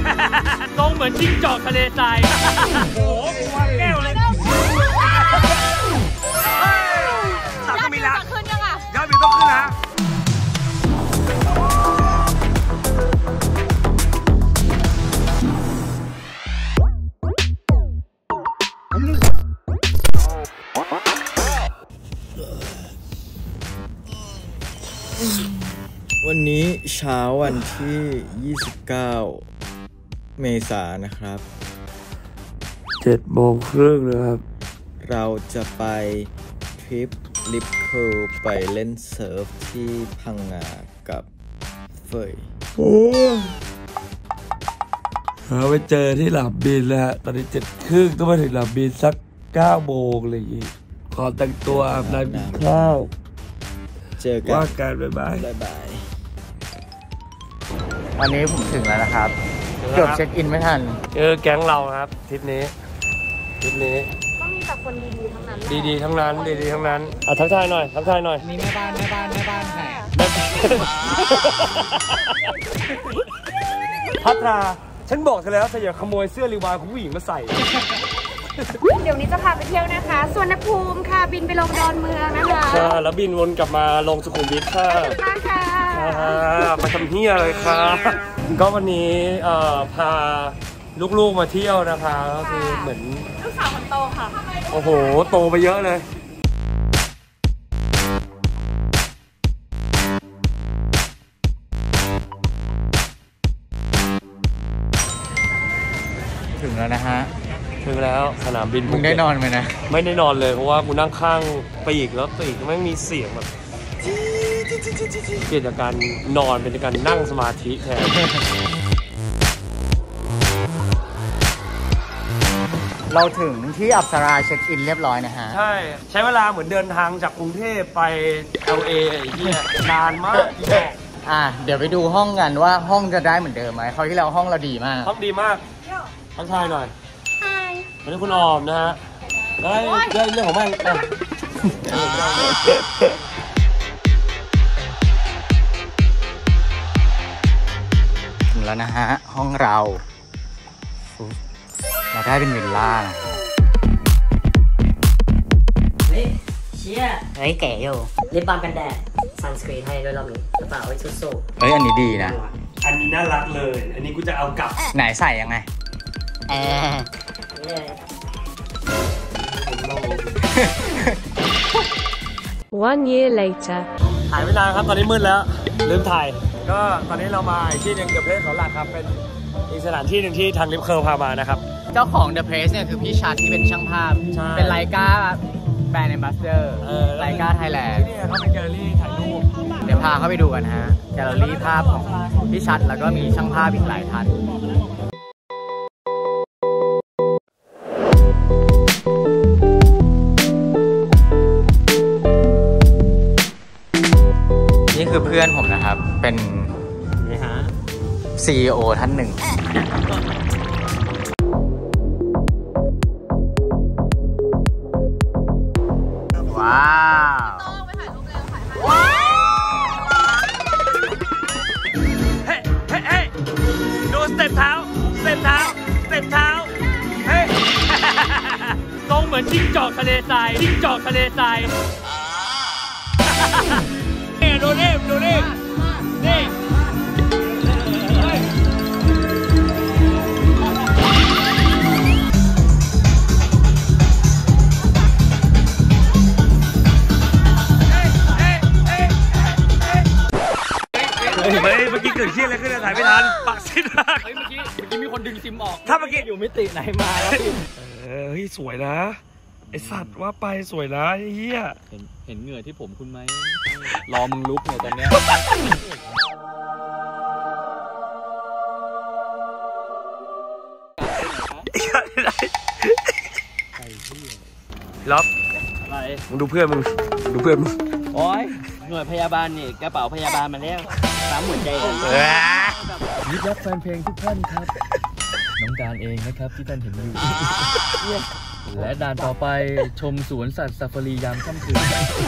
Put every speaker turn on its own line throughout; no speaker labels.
ทรงเหมือนจิ้งจอกทะเลทรายโอ้โหวางแก้วเลยสับก็มีละขึ้นยังอ่ะยอดวิวต้องขึ้นนะ
วันนี้เช้าวันที่ 29 เมษายนนะครับ
7:30นะครับ
เราจะไปทริปลิฟเคิลไปเล่นเซิร์ฟที่พังงากับเฟย
โอ้เราไปเจอที่หลับบินแล้วตอนนี้7:30ต้องมาถึงหลับบินสัก9 โมงอะไรอย่างงี้ขอแต่งตัวอาบน้ำกินข้าว
เจอกัน
ว่ากันบ๊ายบาย
วันนี้ผมถึงแล้วนะครับเกือบเช็คอินไม่ทัน
แก๊งเราครับทริปนี้
ต้องมีแต่คนดีๆทั้งนั้น
ดีๆทั้งนั้นทักทายหน่อย
มีแม่บ้านแข่
พัทราฉันบอกเธอแล้วเธออย่าขโมยเสื้อรีวายของผู้หญิงมาใส่
เดี๋ยวนี้จะพาไปเที่ยวนะคะสวนภูมิค่ะบินไปลงดอนเมืองนะคะ
ใช่แล้วบินวนกลับมาลงสุขุมวิทค่ะมาทำเฮียเลยค่ะก็วันนี้พาลูกๆมาเที่ยวนะคะก็คือเหมือน
ลูกสาวคนโตค่ะ
โอ้โหโตไปเยอะเลย
ถึงแล้วนะฮะ
ถึงแล้วสนามบิน
มึงได้นอนไหมนะ
ไม่ได้นอนเลยเพราะว่ากูนั่งข้างปีกแล้วปีกไม่มีเสียงแบบเปลี่ยนจากการนอนเป็นการนั่งสมาธิแทน
เราถึงที่อัปสราเช็คอินเรียบร้อยนะฮะ
ใช้เวลาเหมือนเดินทางจากกรุงเทพไป LA ไอ้เหี้ยนานมาก
เดี๋ยวไปดูห้องกันว่าห้องจะได้เหมือนเดิมไหมคราวที่แล้วห้องเราดีมาก
ห้องดีมากทักทายหน่อยวันนี้คุณออมนะฮะได้เรื่องของแม่ง
ถึงแล้วนะฮะห้องเราได้เป็นวิลล่านะ
เฮ้ยเชี่ยเฮ้ยเก๋อยู่ลิปบาล์มกันแดดซันสกรีนให้ด้วยรอบนี้กระเป๋าไว้ชุดสูท
อันนี้ดีนะ
อันนี้น่ารักเลยอันนี้กูจะเอากลับ
ไหนใส่ยังไง
One year later
ถ่ายไม่นานครับตอนนี้มืดแล้วลืมถ่ายก็ตอนนี้เรามาที่หนึ่งกับเพจเขาหลักครับเป็นอีกสถานที่หนึ่งที่ทางลิฟเคิลพามานะครับ
เจ้าของ The Place เนี่ยคือพี่ชัดที่เป็นช่างภาพเป็นไลกาแบรนด์แอมบาสเดอร์ไลกาไทยแลนด์
ที่นี่เขาเป็นแกลเลอรี่ถ่ายรูป
เดี๋ยวพาเข้าไปดูกันฮะแกลเลอรี่ภาพของพี่ชัดแล้วก็มีช่างภาพอีกหลายท่านนี่คือเพื่อนผมนะครับเป็นCEO ท่านหนึ่งว้าว
เฮ้ดูสเต็ปเท้าเฮ้ยทรงเหมือนจิ้งจอกทะเลทรายดูนี่นี่เมื่อกี้เกิดเชี่ยอะไรขึ้นถ่ายไม่ทันปากซิดมากเมื่อกี้มีคนดึงซิมออกถ้าเมื่อกี้อยู่มิติไหนมาแล้ว
เฮ้ยสวยนะไอสัตว์ว่าไปสวยนะไอ้เหี้ย
เห็นเหงื่อที่ผมคุณไหมรอมึงลุกเนี่ยตอนเนี้ย
ล็อบมึงดูเพื่อนมึง
โอ้ยหน่วยพยาบาลนี่กระเป๋าพยาบาลมาแล้ว3หัวใจมิตรรักแฟนเพลงทุกท่านครับน้องการเองนะครับที่ท่านเห็นอยู่และด่านต่อไปชมสวนสัตว์ซาฟารียามค่ำคืน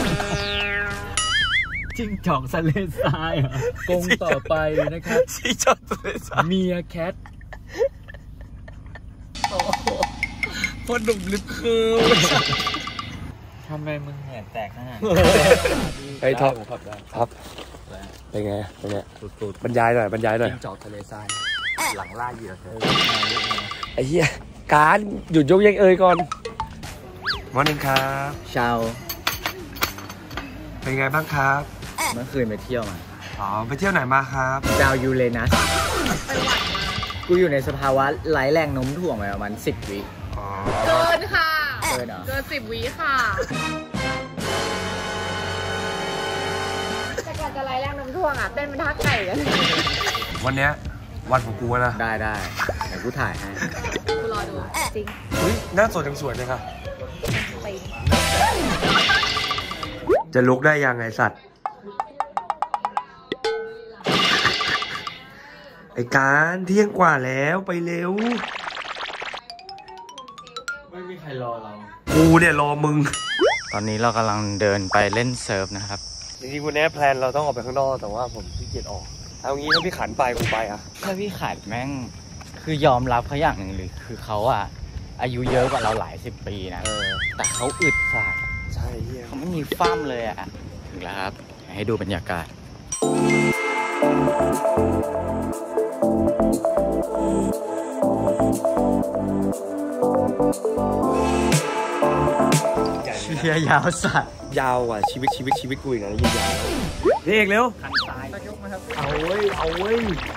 จิ้งจอกทะเลทรายกรงต่อไปนะครับเมียแคท
พ่อหนุ่มลิฟคือ
ทำไมมึงเหงื่อแตกขนาด
ไอ้ท็อปท็อปเป็นไงบรรยายหน่อย
จอกทะเลทรายหลังล่าเหยื่อเธอ
ไอ้เหี้ยการหยุดยกยังเอ่ยก่อนวันนึงครับ
ชาว
เป็นไงบ้างครับ
เมื่อคืนไปเที่ยวมา
อ๋อไปเที่ยวไหนมาครับ
ดาวยูเรนัสกูอยู่ในสภาวะไร้แรงโน้มถ่วงมาประมาณ10 วิ
อ๋อ
เกินค่ะ
เกินเหรอ
เกิน10 วิค่ะแต่ก่อนจะไล่แรงน้ำท่วงอ่ะเต้นเป็นท่าไก่กัน
วันเนี้ยวันของกูนะ
ได้เดี๋ยวกูถ่ายให้
กูรอดูจริง
เฮ้ยหน้าสดยังสวยเลยค่ะ
ไป
จะลุกได้ยังไงสัตว์ไอ้การเที่ยงกว่าแล้วไปเร็ว
ไม่มีใครรอเรา
กูเนี่ยรอมึง
ตอนนี้เรากำลังเดินไปเล่นเซิร์ฟนะครับ
จริงๆวันนี้แพลนเราต้องออกไปข้างนอกแต่ว่าผมขี้เกียจออกเอางี้ถ้าพี่ขันไปกูไปอ่ะ
ถ้าพี่ขาดแม่งคือยอมรับเขาอย่างหนึ่งเลยคือเขาอะอายุเยอะกว่าเราหลาย10 ปีนะแต่เขาอึดฝาด
ใช่เฮีย
เขาไม่มีฟ้ามเลยอะถึงแล้วครับให้ดูบรรยากาศเชียยาวสัตว์
ยาวกว่าชีวิตกูอีกนะยิ่งยาวพี่เอกเร็ว
คันซ้าย
เอาเว้ย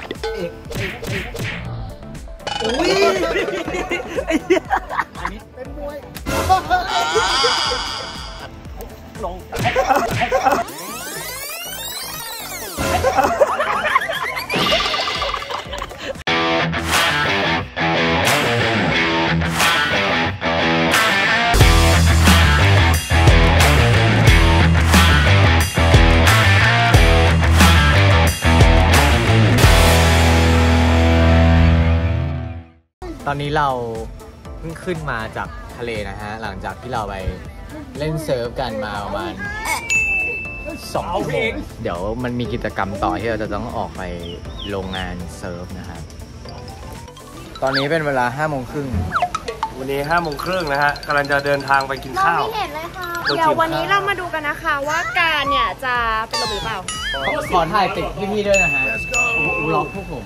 ตอนนี้เราเพิ่งขึ้นมาจากทะเลนะฮะหลังจากที่เราไปเล่นเซิร์ฟกันมาประมาณ2 ชั่วโมงเดี๋ยวมันมีกิจกรรมต่อที่เราจะต้องออกไปโรงงานเซิร์ฟนะครับตอนนี้เป็นเวลา5 โมงครึ่ง
วันนี้5 โมงครึ่งนะฮะกำลังจะเดินทางไปกิน
มอง
ข้าว
ไม่เห็นเลยค่ะ เดี๋ยววันนี้เรามาดูกันนะคะว่าการเนี่ยจะเป็นลมหรือเปล่า
ขอถ่ายติดพี่ๆด้วยนะฮะล็อกพวกผม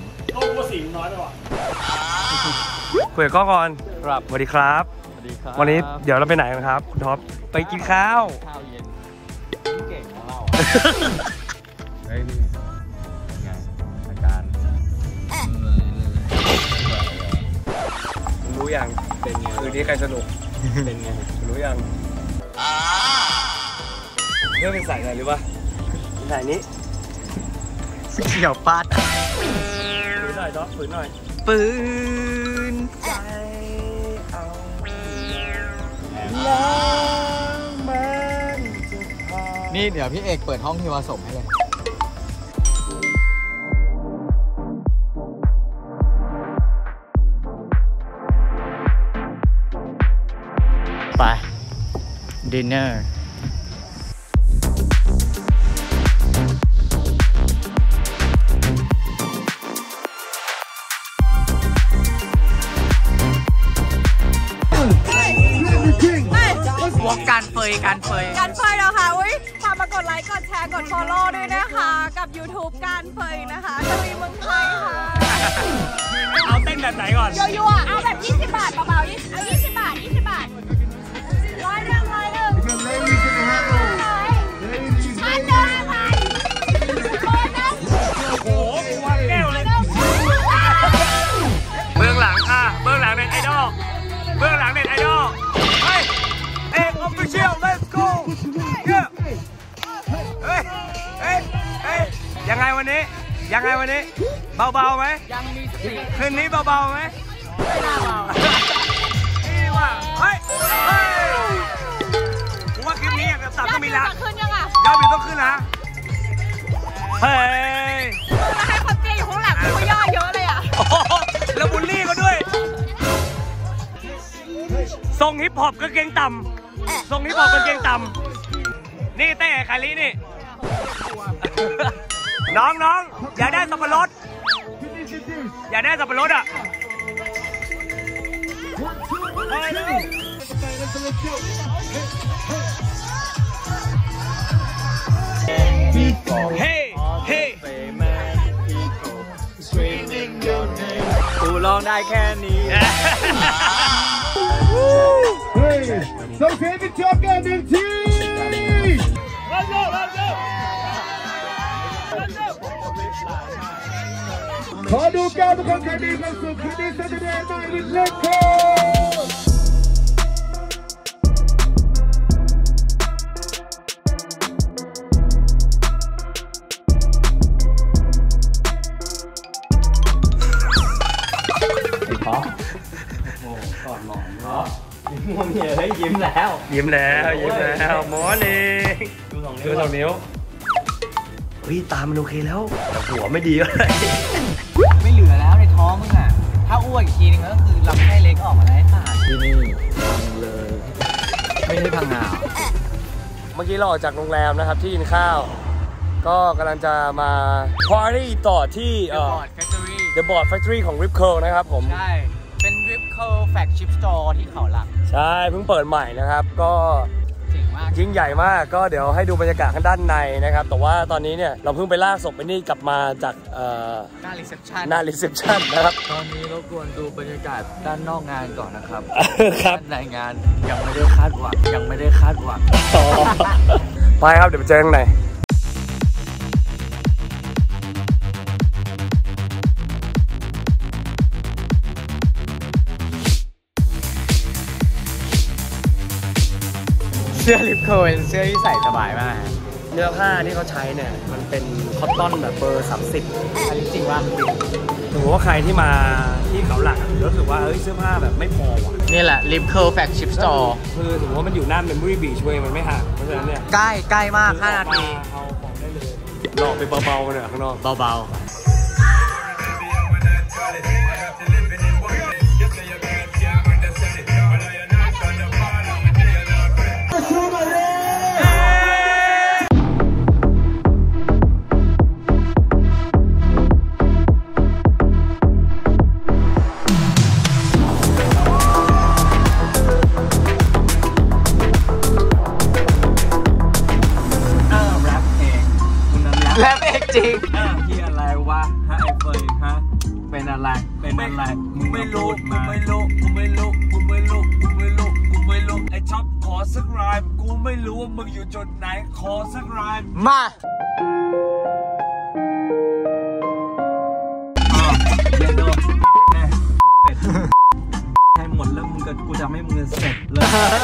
คุยกับก้องก่อน
ครับ
สวัสดีครับ
สวัสดีครับ
วันนี้เดี๋ยวเราไปไหนกันครับคุณท็อปไปกินข้าว
ข้าวเย็นเก่งของเรา
เฮ้ย
ไงอาการ
รู้ยัง
เป็นไง
คืนนี้ใครสนุก
เป็นไง
รู้ยังเรื่องเป็นสายไหนหรือวะสายนี้
เขียวปัด
ฝืนหน่อยท็อปฝืนหน่อย
ปืน
ใจเอาแล้วมันจะพา
นี่เดี๋ยวพี่เอกเปิดห้องเทวสมให้เลย
ไปดินเนอร์วงการเฟย
การเฟยนะคะอุ้ยฝากมากดไลค์ กดแชร์ กด follow ด้วยนะคะ กับ YouTube การเฟยนะคะทวีเมืองไทยค่ะ
เอาเต้นแบบไหนก่อน
ยั่วๆเอาแบบ20 บาทเบาๆเอา20 บาท100 100ชันเดินไป
โอ้โหกูวางแก้วเลยเบื้องหลังค่ะเบื้องหลังเน็ตไอดอลเบื้องหลังเน็ตไอดอลเฮ้ยเอกออฟฟิเชียล let's go เฮ้ยยังไงวันนี้เบาๆไหมยังมีคืนนี้เบาๆไหมไม่น่าเบานี่ว่าเฮ้ยผมว่าคลิปนี้อย่างกับสับต้องมีละ
ขึ้นยังอ่ะ
ยอดวิวต้องขึ้นนะเฮ้ย
มาให้คนเตี้ยอยู่ข้างหลังกูย่อเยอะเลยอ่ะ
แล้วบูลลี่ก็ด้วยทรงฮิปฮอปกางเกงต่ำทรงฮิปฮอปกางเกงต่ำนี่เต้คารินี่น้องอยากได้สับปะรดอ่ะเฮ้
กูร้องได้แค่นี้
ส่งเสียงเป็นโจ๊กเกอร์หนึ่งทีขอดูการทุกคนใครมีความสุขคืนนี้ Saturday Night with Record
ยิ้มแล้ว
หมอนี่ดูสองนิ้วเฮ้ยตามันโอเคแล้วแต่หัวไม่ดีอะไร
ไม่เหลือแล้วในท้องมึงอ่ะ ถ้าอ้วนอีกทีนึงก็คือลำไส้เล็กออกมาแล้วค่ะที่นี่พังเลย ไม่ได้พังงา
เมื่อกี้เราออกจากโรงแรมนะครับที่กินข้าว ก็กำลังจะมาพาร์ตี้ต่อที่The Board Factory ของ Rip Curl นะครับผม
ใช่ เป็น Rip Curl Flagship Store ที่เขาหลัก
ใช่เพิ่งเปิดใหม่นะครับก็ยิ่งใหญ่มากก็เดี๋ยวให้ดูบรรยากาศข้างด้านในนะครับแต่ว่าตอนนี้เนี่ยเราเพิ่งไปลากศพไปนี่กลับมาจาก
หน้ารีเซพ
ชันนะครับ
ตอนนี้เราควรดูบรรยากาศด้านนอกงานก่อนนะครับ
ครับ
ในงานยังไม่ได้คาดหวัง
ไปครับเดี๋ยวไปเจอกันข้างใน
เสื้อลิปโคเป็นเสื้อที่ใส่สบายมาก
เนื้อผ้าที่เขาใช้เนี่ยมันเป็นคอตตอนแบบเบอร์ 30
อันนี้จริงว่า
ถือว่าใครที่มาที่เขาหลักรู้สึกว่าเสื้อผ้าแบบไม่พอว่ะ
นี่แหละ Rip Curl Flagship Store
คือถือว่ามันอยู่หน้า Memory Beach เว้ยมันไม่ห่างเพราะฉะนั้นเนี่ย
ใกล้มาก5 นาที
เอาของได้เลยรอไปเบาๆเนี่ยข้างนอก
เบาแรปเอกจริง
ที่อะไรวะฮะไอ้เฟยฮะเป็นอะไรกูไม่รู้ไอ้ช็อปขอสักรายกูไม่รู้ว่ามึงอยู่จุดไหนขอสักราย
มา
เย็นโดให้หมดแล้วมึงกับกูจะไม่มึงเสร็จเลย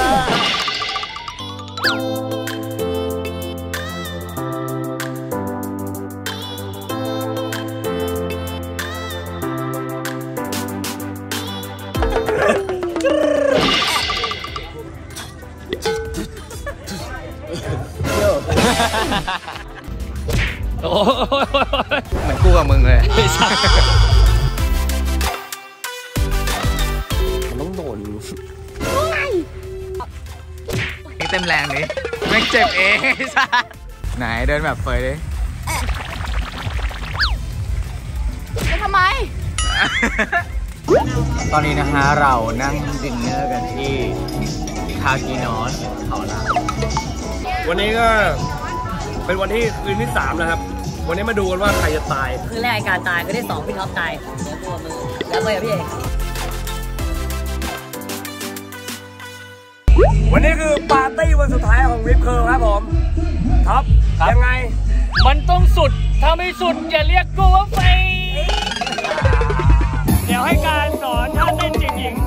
เหมือนกูกับมึงเลย
มันต้องโดน
เต็มแรงดิแม่งเจ็บเองไหนเดินแบบเฟยดิ
จะทำไม
ตอนนี้นะฮะเรานั่งดินเนอร์กันที่คากินอสเขาหลัก
วันนี้ก็เป็นวันที่คืนที่3แล้วครับวันนี้มาดูกันว่าใครจะตาย
คืนแรกการตายคืนที่2พี่ท็อปตายเนื้อตัวมือแล้วเมื่อพี่เอก
วันนี้คือปาร์ตี้วันสุดท้ายของริปเคิร์ลครับผมท็อปยังไง
มันต้องสุดถ้าไม่สุดอย่าเรียกกูว่าไฟเดี๋ยวให้การสอนท่าเต้นจริง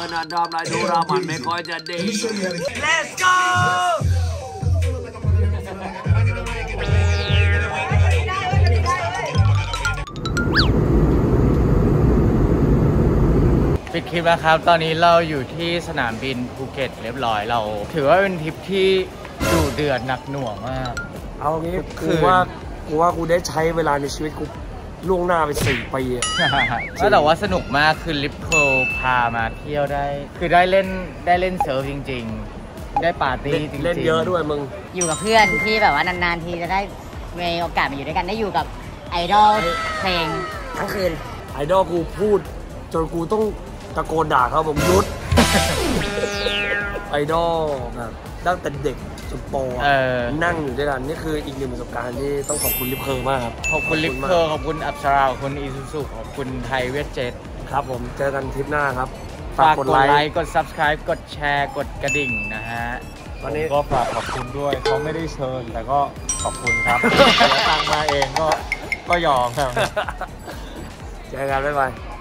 นะดอมไรดูเรามันไม่ค่อยจะดี Let's go
ปิดคลิปแล้วครับ ตอนนี้เราอยู่ที่สนามบินภูเก็ตเรียบร้อยเรา ถือว่าเป็นทริปที่ดุเดือดหนักหน่วงมาก
เอางี้กูว่ากูได้ใช้เวลาในชีวิตกูล่วงหน้าไป4 ปีอะ
แต่ว่าสนุกมากคือลิฟเคิลพามาเที่ยวได้ คือได้เล่นเซิร์ฟจริงๆ ได้ปาร์ตี้จริงๆ
เล่นเยอะด้วยมึง
อยู่กับเพื่อนที่แบบว่านานๆทีจะได้มีโอกาสมาอยู่ด้วยกันได้อยู่กับไอดอลเพลงทั้งคืน
ไอดอลกูพูดจนกูต้องตะโกนด่าเขาบอกหยุด ไอดอลแบบตั้งแต่เด็กจนโตนั่งอยู่ด้วยกันนี่คืออีกหนึ่งประสบการณ์ที่ต้องขอบคุณลิฟเคอร์มากครับ
ขอบคุณลิฟเคิลขอบคุณอัปสราขอบคุณอีซูซูขอบคุณไทยเวทเจ็ต
ครับผมเจอกันทริปหน้าครับ
ฝากกดไลค์กด subscribe กดแชร์กดกระดิ่งนะฮะ
วันนี้
ก็ฝากขอบคุณด้วยเขาไม่ได้เชิญแต่ก็ขอบคุณครับ ตังมาเองก็ยอมครับ
เจอกันบ๊ายบาย